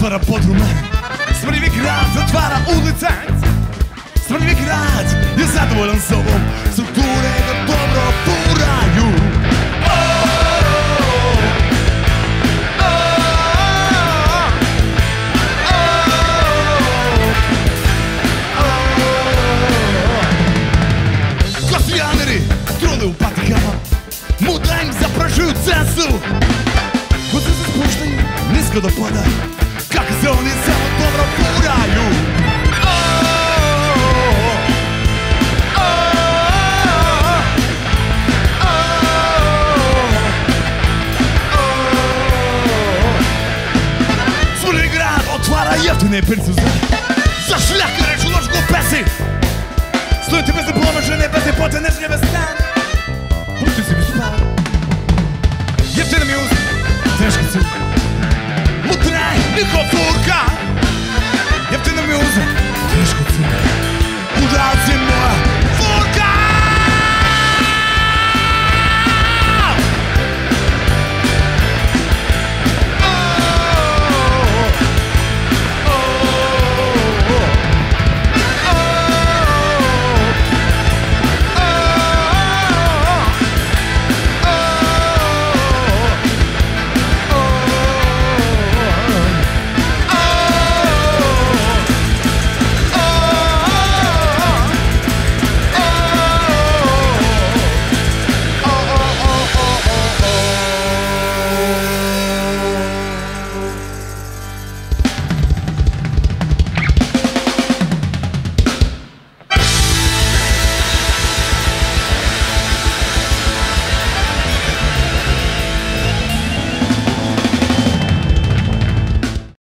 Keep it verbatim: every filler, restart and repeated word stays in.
otvara podrume, smrdljivi grad zatvara ulice. Smrdljivi grad je zadovoljan sobom, strukture ga dobro furaju. Kosijameri trule u patikama, muda im zapražuju cestu. Kod se spuštaju nisko do poda, kako se oni samo dobro furaju. Smrdljivi grad otvara jeftine pircuze, za šljakare čulaš glupesi. Studenti bez diploma, žene bez ljepote, nežnje bez stan. Pusti si mi spava. Jeftine mjuze, teški su. Mutraj, niko furka. Jeftine mjuze,